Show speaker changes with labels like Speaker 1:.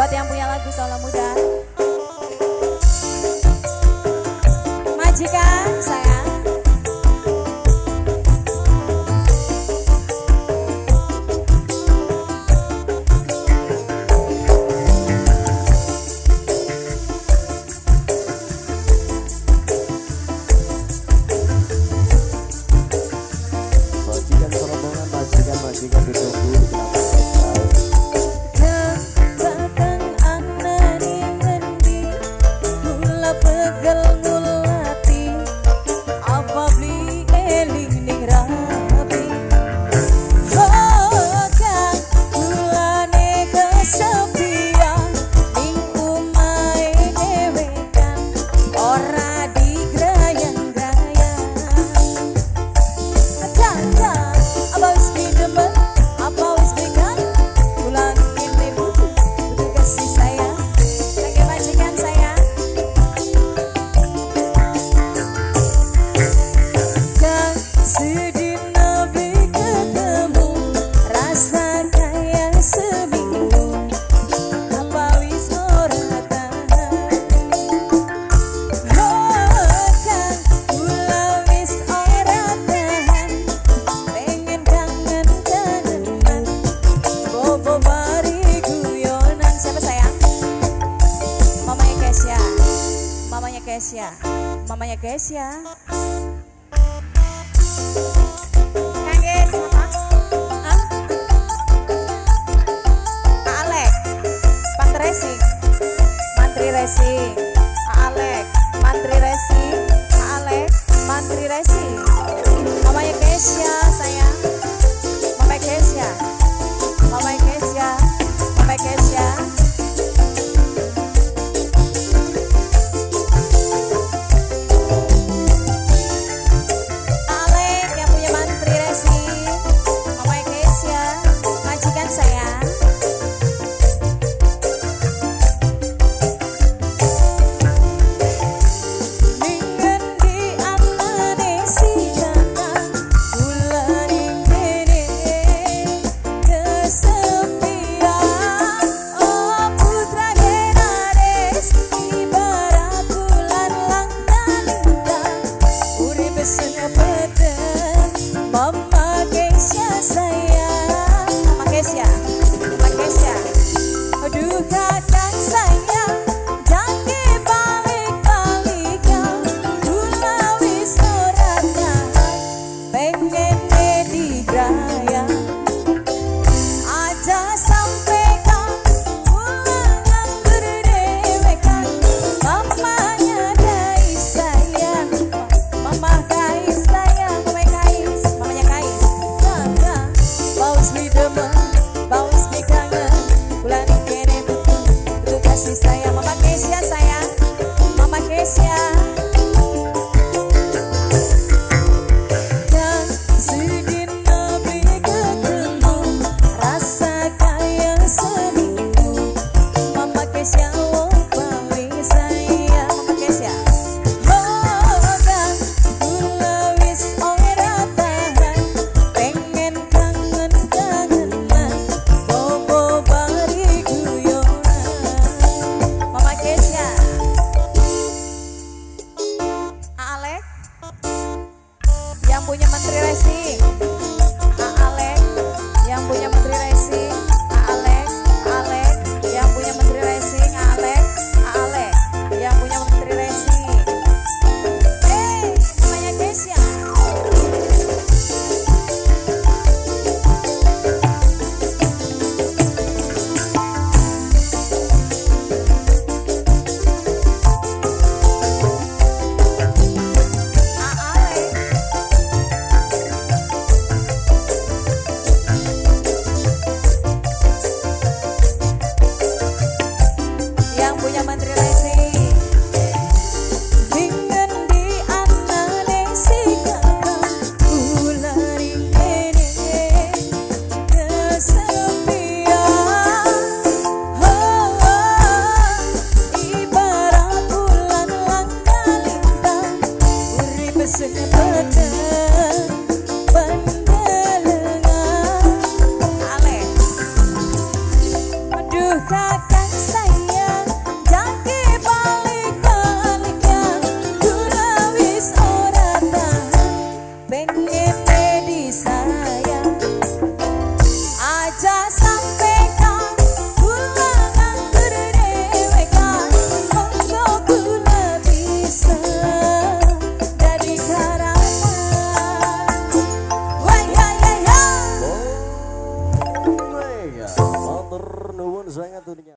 Speaker 1: Buat yang punya lagu kalau muda, majikan sayang.
Speaker 2: Majikan ditunggu di mamanya Kesya. Kang Ges, apa? Hah? Alek, Mantri Racing, Mantri Racing, Alek, Mantri Racing, Alek, Mantri Racing. Mamanya Kesya, sayang. Mamanya Kesya, mamanya Kesya, mamanya Kesya. Yang punya Mantri Racing, Alek. Yang punya Mantri Racing, Alek. Alek. Yang punya Mantri Racing, Alek. Alek. Yang punya Mantri Racing. Namanya Kesya. Senyap